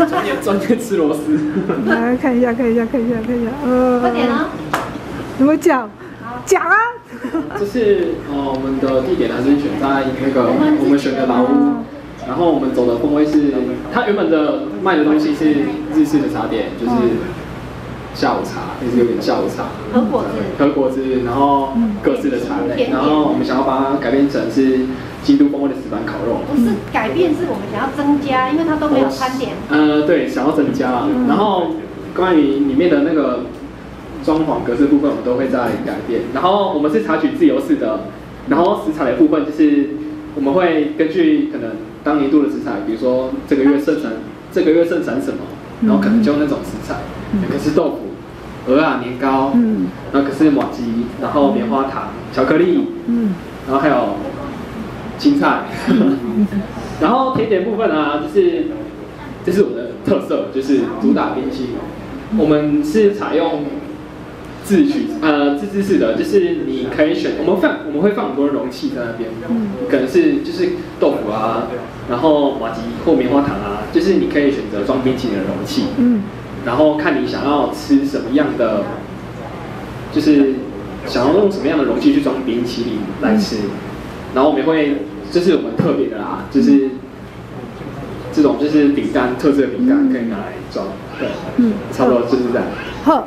专业吃螺丝。 来看一下。快点啊！怎么讲？讲啊！ 这是我们的地点还是选在那个我们选的老屋，然后我们走的风味是，它原本的卖的东西是日式的茶点，就是下午茶，也是有点下午茶，和果子，然后各式的茶类，然后我们想要把它改变成是京都风味的石板烤肉。 不是改变，是我们想要增加，因为它都没有餐点。 对，想要增加，然后关于里面的那个装潢格式部分，我们都会再改变。然后我们是采取自由式的，然后食材的部分就是我们会根据可能当年度的食材，比如说这个月盛产什么，然后可能就用那种食材，可是豆腐、鹅啊、年糕，然后可是麻糬，然后棉花糖、巧克力，然后还有青菜，然后甜点部分啊，这是我们的特色，就是主打冰淇淋。我们是采用自制式的，就是你可以选，我们会放很多容器在那边，可能是就是豆腐啊，然后麻糬或棉花糖啊，就是你可以选择装冰淇淋的容器，然后看你想要吃什么样的，就是想要用什么样的容器去装冰淇淋来吃，然后我们也会，这是我们特别的啦，就是这种就是饼干特制的饼干可以拿来装，对，差不多就是这样。